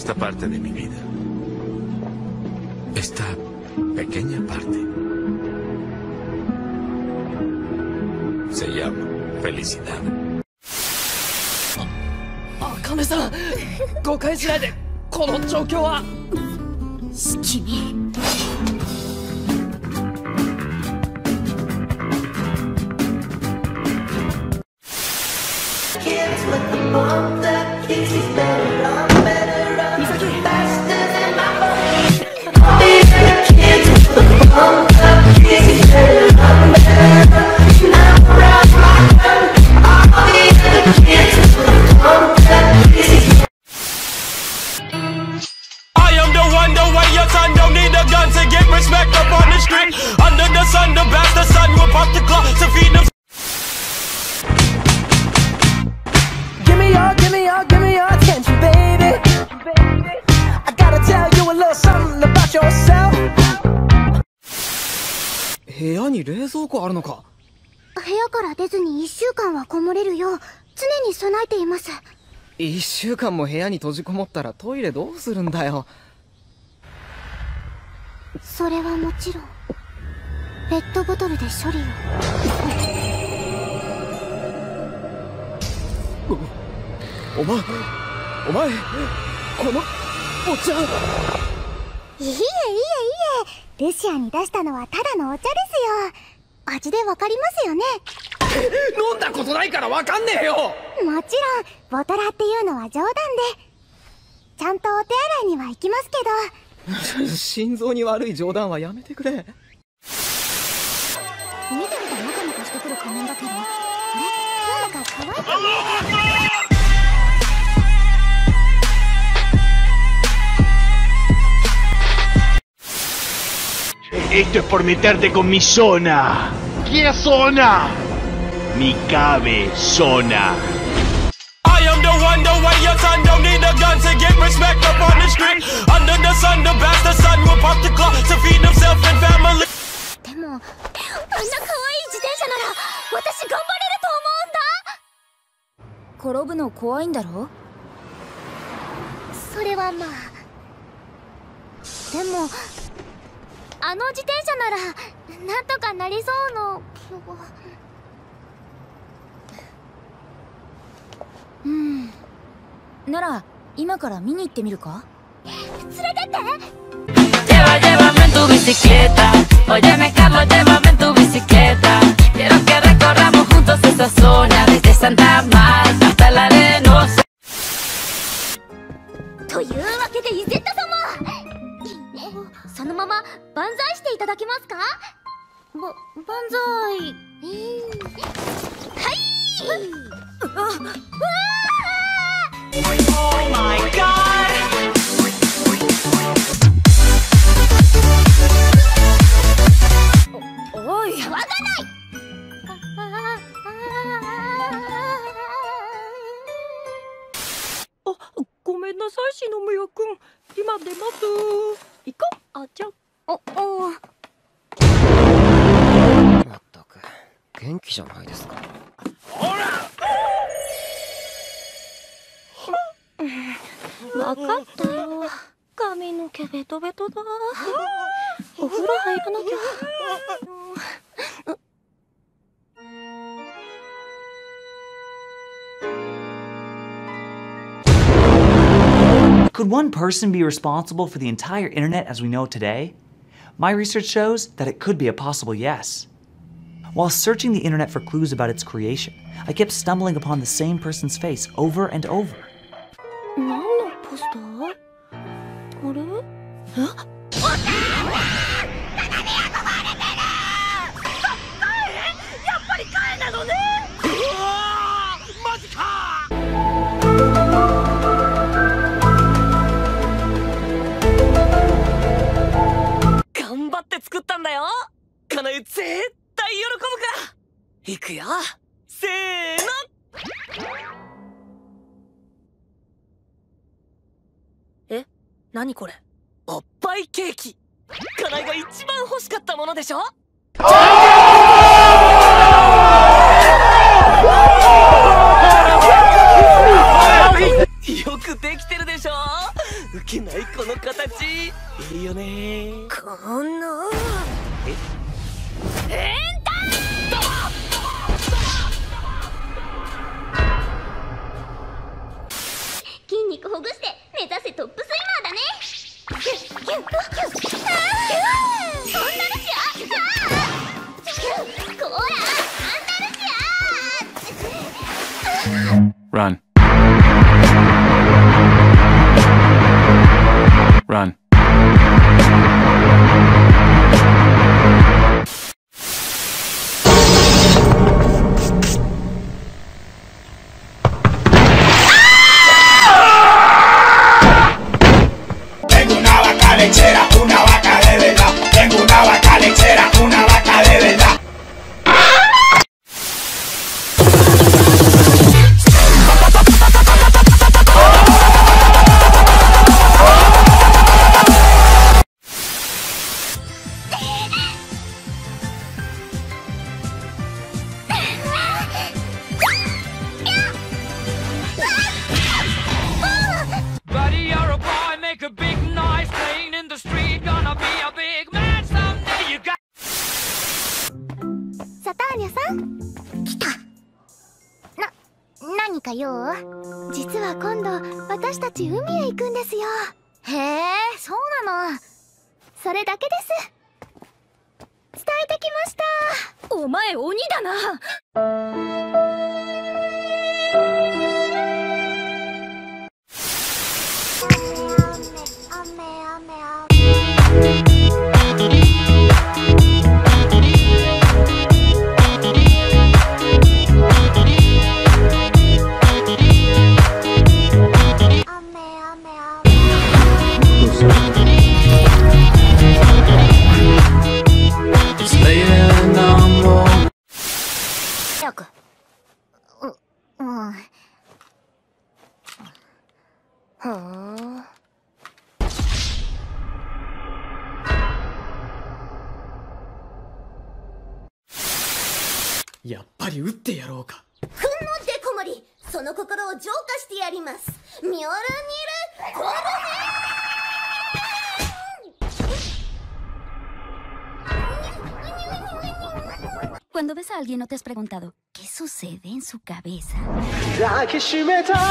esta parte de mi vida. Esta pequeña parte se llama felicidad. 茜さん、誤解しないで。この状況は君。部屋に冷蔵庫あるのか。 部屋から出ずに1週間はこもれるよう常に備えています。 1週間も部屋に閉じこもったらトイレどうするんだよ。 それはもちろんペットボトルで処理を。 お前このお茶。 いえルシアに出したのはただのお茶ですよ。味でわかりますよね。 飲んだことないからわかんねえよ。 もちろんボトラっていうのは冗談でちゃんとお手洗いには行きますけど。 心臓に悪い冗談はやめてくれ。見てるとモコモコしてくる仮面だけど、あれなんだか可愛く見える。 Esto es por meterte con mi zona. ¿Qué zona? Mi cabezona. I am the one, the way your son don't need a gun to get respect up on the street. Under the sun, the bastard son will pop the clock to feed himself and family. でも、あんな可愛い自転車なら私頑張れると思うんだ。 転ぶの怖いんだろ。 それはまあ。でもあの自転車ならなんとかなりそうな気が。 なら今から見に行ってみるか。 連れてって。 Llévame en tu bicicleta. Óyeme Carlos, llévame en tu bicicleta. Quiero que recorramos juntos esa zona desde Santa Marta hasta la Arenosa. というわけでイゼッタ様。そのまま万歳していただけますか。万歳。はい。 Oh my god! おい、 騒がない。 ごめんなさい篠宮くん、今出ます。行こう。あちゃん。 まったく元気じゃないですか。 わかったよ。髪の毛ベトベトだ。お風呂入らなきゃ。 Could one person be responsible for the entire internet as we know it today? My research shows that it could be a possible yes. While searching the internet for clues about its creation, I kept stumbling upon the same person's face over and over. 何のポスター？あれ？ やっぱりカエなのね。うわー、マジか。頑張って作ったんだよ。かなゆ絶対喜ぶから。いくよ。せーの。え、何これ？おっぱいケーキ。かなゆが一番欲しかったものでしょ。よくできてるでしょ。 形いいよね。 この筋肉ほぐして目指せトップスイマーだね。キュッキュッキュッ、あー、そんなるしゃ、あー、こらアンダルシア。 Run. Run. Tengo una vaca lechera, una vaca de verdad. Tengo una vaca lechera, una vaca de verdad. Buddy, you're a boy, make a big noise, playing in the street, gonna be a big man someday. You got. サターニャさん来た。何か用？実は今度私たち海へ行くんですよ。へえ、そうなの。それだけです。伝えてきました。 お前鬼だな。 やっぱり撃ってやろうか。 ふんのデコモリ、その心を浄化してやります。ミョルニルコルネ。 Cuando ves a alguien, ¿no te has preguntado qué sucede en su cabeza? 抱きしめた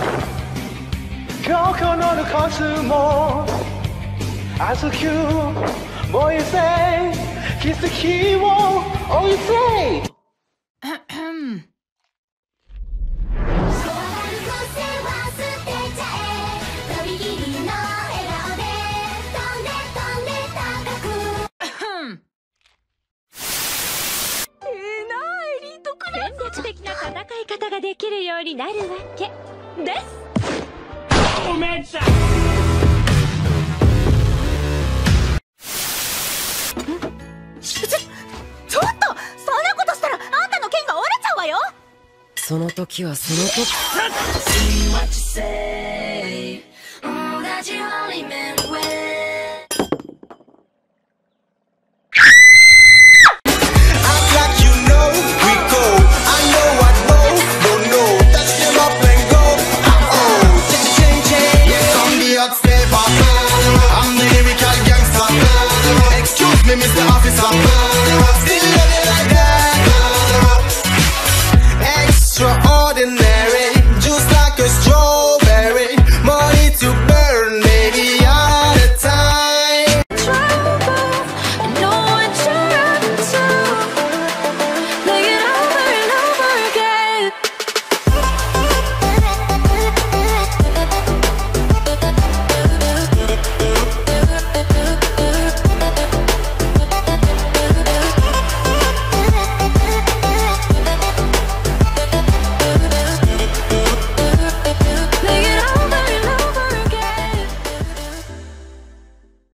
心のコスモ熱く燃えせ奇跡を追いせ。 戦略的な戦い方ができるようになるわけです。 ちょっと、そんなことしたらあんたの剣が折れちゃうわよ。 その時はその時。